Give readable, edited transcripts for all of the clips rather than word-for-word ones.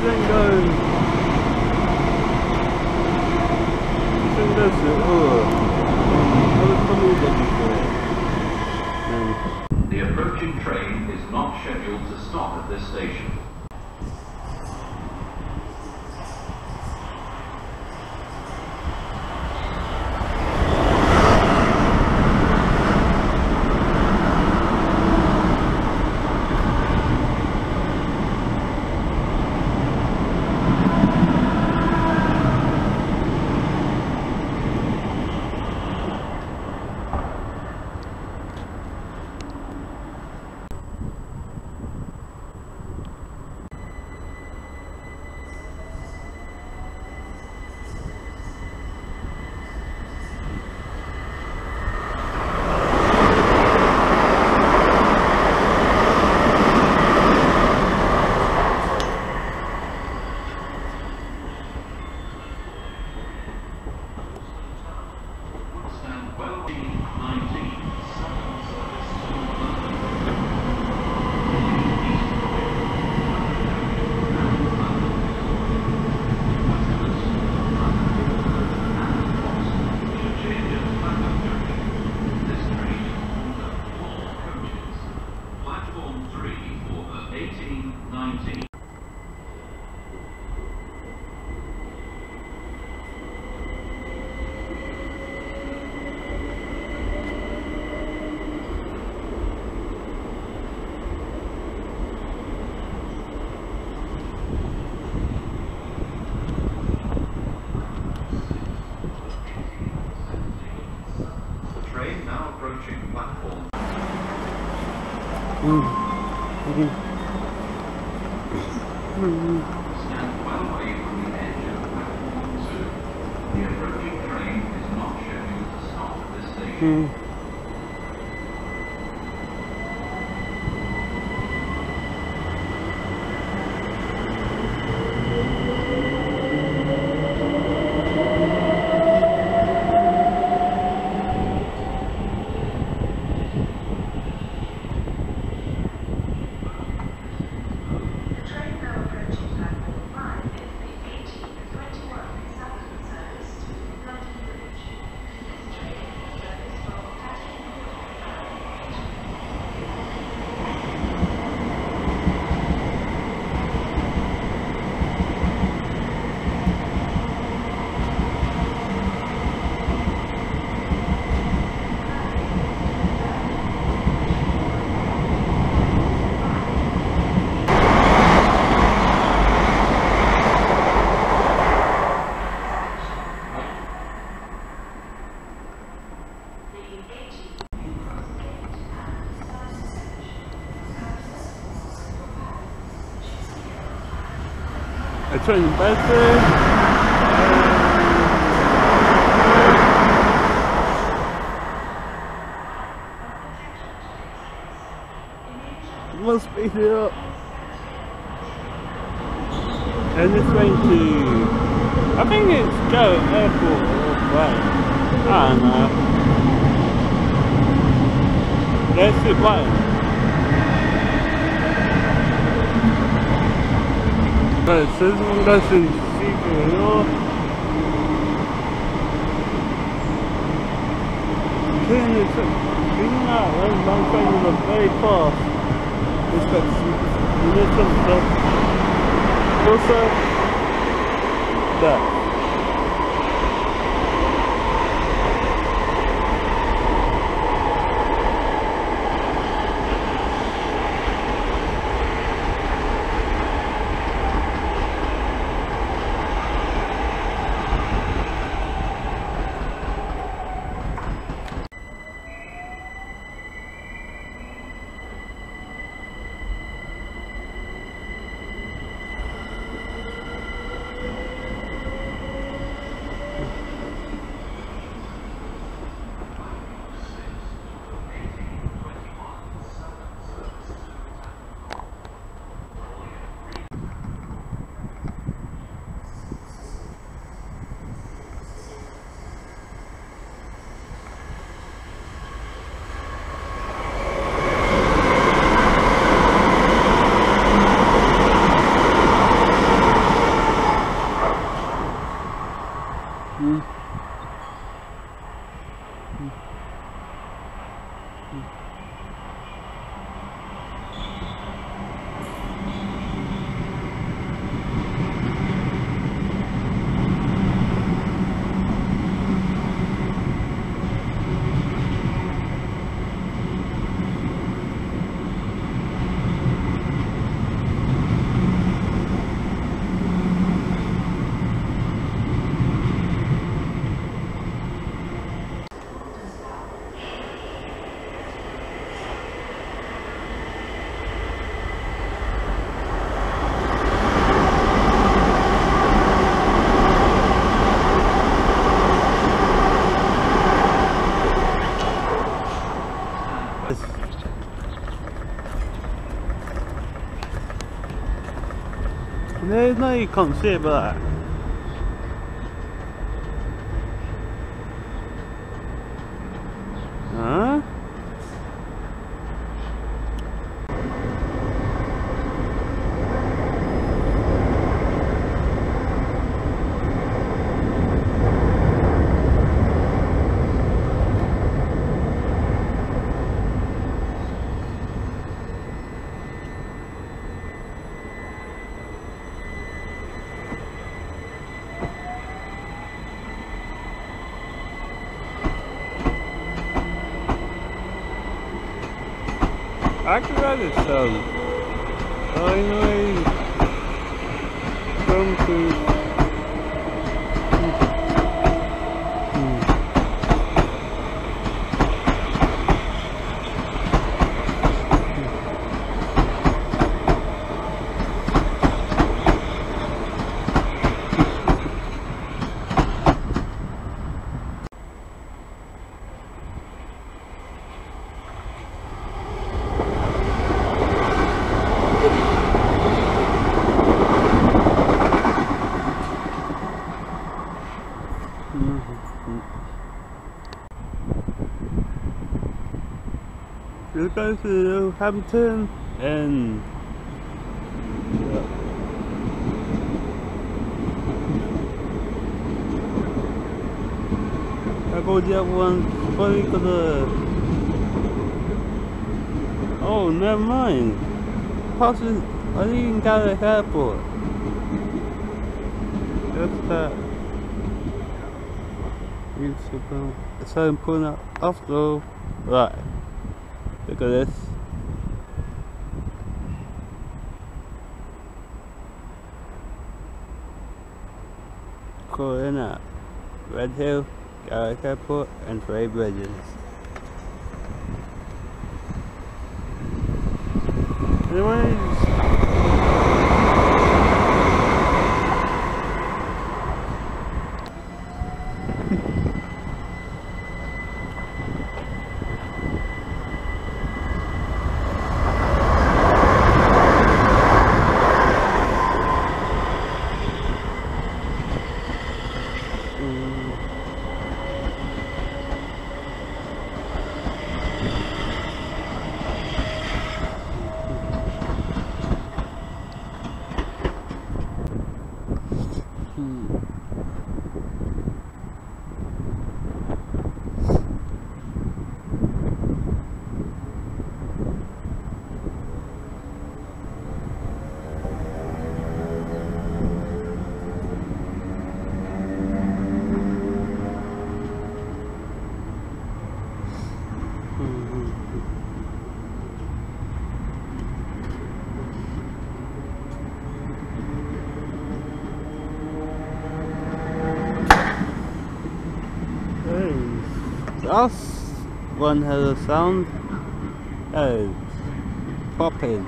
then go. Then goes to The approaching train is not scheduled to stop at this station. Now approaching platform. Stand well away from the edge of platform 2. The approaching train is not scheduled to stop at this station. I train in Bedford. Must speed it up. And it's going to, I think it's go airport or plane. I don't know. There's the plane. But it says one goes to Secret North. Clean it out, I'm trying to very fast. It's got some stuff. Also, that. can't see it, but huh? I could rather some. Anyway, come to. We'll go to Hampton and I go the other one probably gonna. Oh, never mind. Passes. I didn't even go to the airport. That's that. So I'm pulling up after all. Right. Look at this. Calling up Red Hill, Garlic Airport, and Three Bridges. Anyways. Last one has a sound. Oh, popping.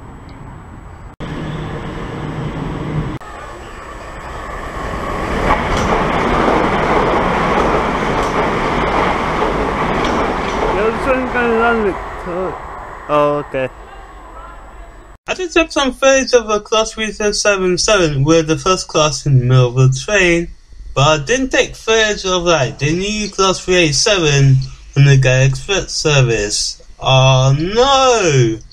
Oh, okay. I did took some footage of a Class 3777 with the first class in the middle of the train, but I didn't take footage of like the new Class 387 on the Gay Express service. Oh no!